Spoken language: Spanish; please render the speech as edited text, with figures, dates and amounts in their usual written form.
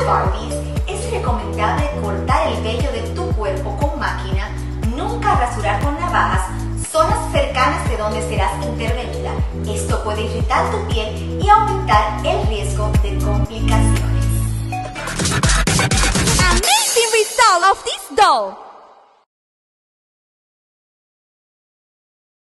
Barbies, es recomendable cortar el vello de tu cuerpo con máquina, nunca rasurar con navajas, zonas cercanas de donde serás intervenida. Esto puede irritar tu piel y aumentar el riesgo de complicaciones. Amazing result of this doll!